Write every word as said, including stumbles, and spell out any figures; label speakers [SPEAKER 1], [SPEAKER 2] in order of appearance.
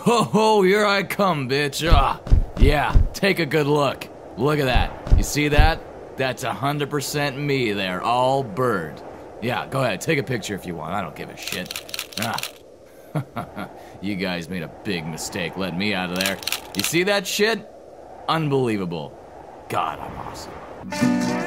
[SPEAKER 1] Ho ho, here I come, bitch. Ah, yeah, take a good look. Look at that. You see that? That's one hundred percent me there, all bird. Yeah, go ahead, take a picture if you want. I don't give a shit. Ah. You guys made a big mistake letting me out of there. You see that shit? Unbelievable. God, I'm awesome.